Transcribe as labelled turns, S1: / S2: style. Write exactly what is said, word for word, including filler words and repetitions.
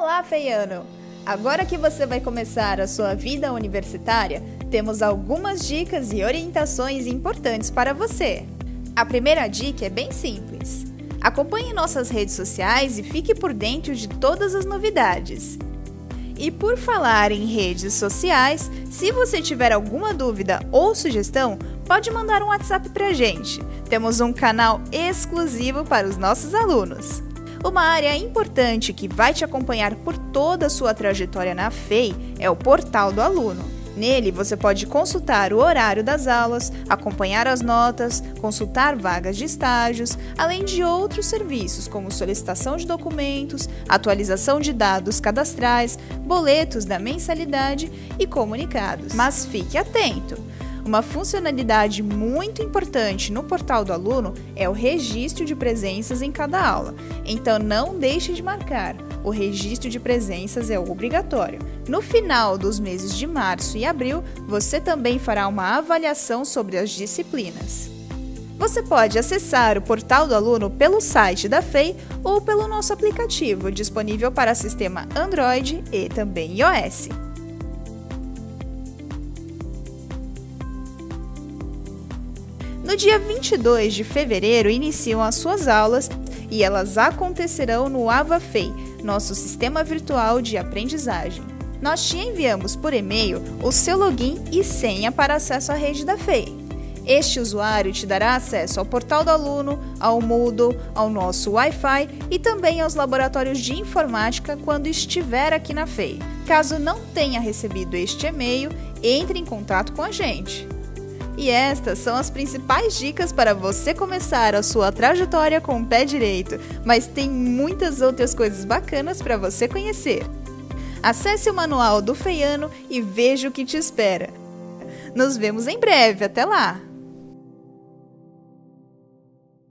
S1: Olá, feiano! Agora que você vai começar a sua vida universitária, temos algumas dicas e orientações importantes para você. A primeira dica é bem simples. Acompanhe nossas redes sociais e fique por dentro de todas as novidades. E por falar em redes sociais, se você tiver alguma dúvida ou sugestão, pode mandar um WhatsApp pra gente. Temos um canal exclusivo para os nossos alunos. Uma área importante que vai te acompanhar por toda a sua trajetória na F E I é o Portal do Aluno. Nele, você pode consultar o horário das aulas, acompanhar as notas, consultar vagas de estágios, além de outros serviços como solicitação de documentos, atualização de dados cadastrais, boletos da mensalidade e comunicados. Mas fique atento! Uma funcionalidade muito importante no Portal do Aluno é o registro de presenças em cada aula, então não deixe de marcar. O registro de presenças é obrigatório. No final dos meses de março e abril, você também fará uma avaliação sobre as disciplinas. Você pode acessar o Portal do Aluno pelo site da F E I ou pelo nosso aplicativo, disponível para sistema Android e também iOS. No dia vinte e dois de fevereiro iniciam as suas aulas e elas acontecerão no Ava F E I, nosso sistema virtual de aprendizagem. Nós te enviamos por e-mail o seu login e senha para acesso à rede da F E I. Este usuário te dará acesso ao Portal do Aluno, ao Moodle, ao nosso Wi-Fi e também aos laboratórios de informática quando estiver aqui na F E I. Caso não tenha recebido este e-mail, entre em contato com a gente. E estas são as principais dicas para você começar a sua trajetória com o pé direito, mas tem muitas outras coisas bacanas para você conhecer. Acesse o manual do feiano e veja o que te espera. Nos vemos em breve, até lá!